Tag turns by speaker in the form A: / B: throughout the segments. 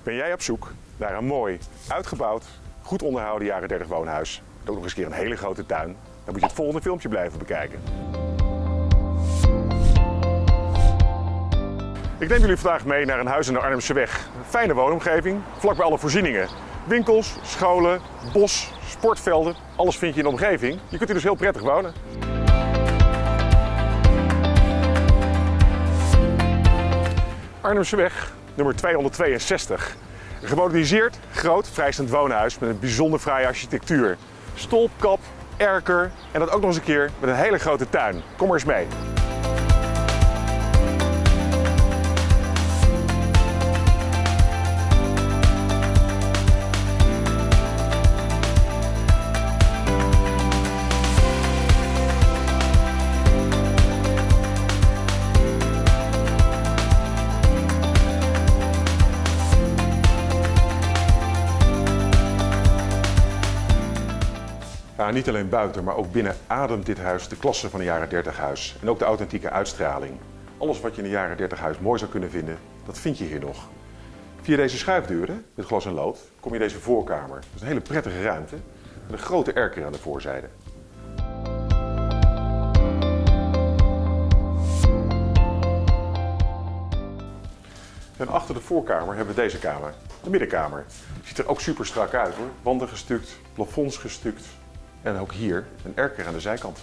A: Ben jij op zoek naar een mooi, uitgebouwd, goed onderhouden jaren 30 woonhuis? En ook nog eens een keer een hele grote tuin? Dan moet je het volgende filmpje blijven bekijken. Ik neem jullie vandaag mee naar een huis in de Arnhemseweg. Een fijne woonomgeving, vlakbij alle voorzieningen. Winkels, scholen, bos, sportvelden, alles vind je in de omgeving. Je kunt hier dus heel prettig wonen. Arnhemseweg, nummer 262. Een gemoderniseerd, groot, vrijstaand woonhuis met een bijzonder fraaie architectuur. Stolp, kap, erker en dat ook nog eens een keer met een hele grote tuin. Kom maar eens mee. Ja, niet alleen buiten, maar ook binnen ademt dit huis de klasse van een jaren 30 huis. En ook de authentieke uitstraling. Alles wat je in een jaren 30 huis mooi zou kunnen vinden, dat vind je hier nog. Via deze schuifdeuren, met glas en lood, kom je deze voorkamer. Dat is een hele prettige ruimte, met een grote erker aan de voorzijde. En achter de voorkamer hebben we deze kamer, de middenkamer. Ziet er ook super strak uit hoor. Wanden gestukt, plafonds gestukt. En ook hier een erker aan de zijkant.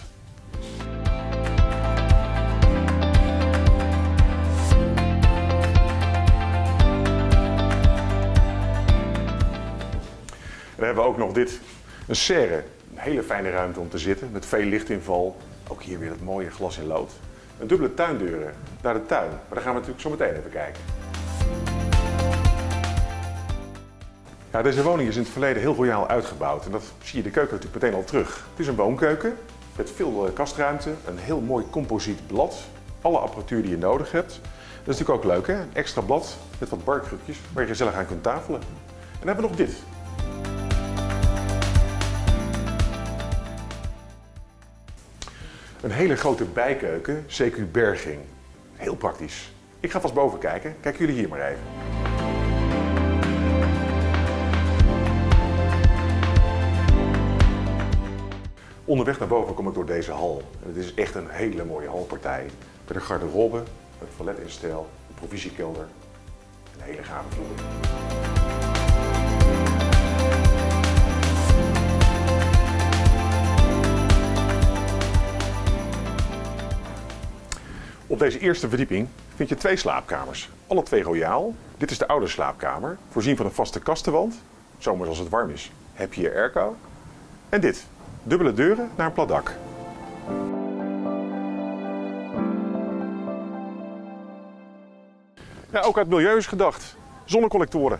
A: En dan hebben we ook nog dit, een serre. Een hele fijne ruimte om te zitten, met veel lichtinval. Ook hier weer dat mooie glas in lood. Een dubbele tuindeuren naar de tuin, maar daar gaan we natuurlijk zo meteen even kijken. Ja, deze woning is in het verleden heel royaal uitgebouwd en dat zie je de keuken natuurlijk meteen al terug. Het is een woonkeuken met veel kastruimte, een heel mooi composiet blad, alle apparatuur die je nodig hebt. Dat is natuurlijk ook leuk hè, een extra blad met wat barkrukjes waar je gezellig aan kunt tafelen. En dan hebben we nog dit. Een hele grote bijkeuken, CQ Berging. Heel praktisch. Ik ga vast boven kijken, kijken jullie hier maar even. Onderweg naar boven kom ik door deze hal. En het is echt een hele mooie halpartij. Met een garderobe, een toilet in stijl, een provisiekelder en een hele gave vloer. Op deze eerste verdieping vind je twee slaapkamers. Alle twee royaal. Dit is de oude slaapkamer, voorzien van een vaste kastenwand. Zomers als het warm is heb je hier airco. En dit. Dubbele deuren naar een plat dak. Ja, ook uit milieu is gedacht. Zonnecollectoren.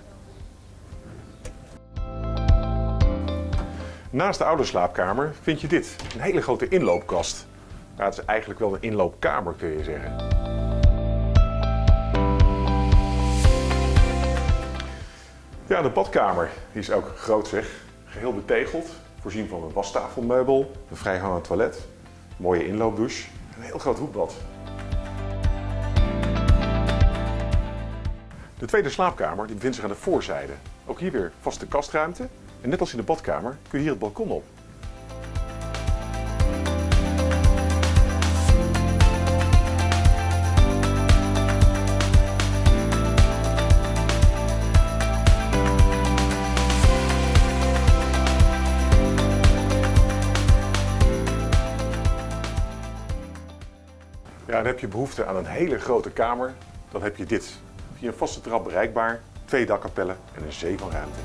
A: Naast de oude slaapkamer vind je dit. Een hele grote inloopkast. Ja, het is eigenlijk wel een inloopkamer kun je zeggen. Ja, de badkamer die is ook groot zeg. Geheel betegeld. Voorzien van een wastafelmeubel, een vrijhangend toilet, een mooie inloopdouche en een heel groot hoekbad. De tweede slaapkamer die bevindt zich aan de voorzijde. Ook hier weer vaste kastruimte en net als in de badkamer kun je hier het balkon op. Ja, dan heb je behoefte aan een hele grote kamer, dan heb je dit. Via een vaste trap bereikbaar, 2 dakkapellen en een zee van ruimte.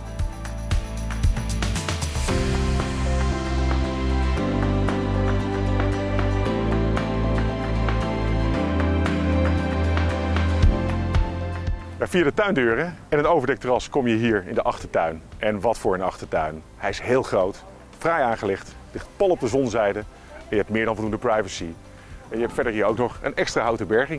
A: Ja, via de tuindeuren en het overdekterras kom je hier in de achtertuin. En wat voor een achtertuin. Hij is heel groot, fraai aangelegd, ligt pal op de zonzijde en je hebt meer dan voldoende privacy. En je hebt verder hier ook nog een extra houten berging.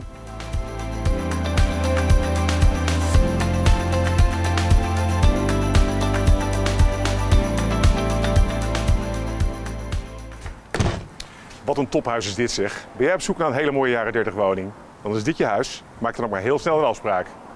A: Wat een tophuis is dit zeg. Ben jij op zoek naar een hele mooie jaren 30 woning? Dan is dit je huis. Maak dan ook maar heel snel een afspraak.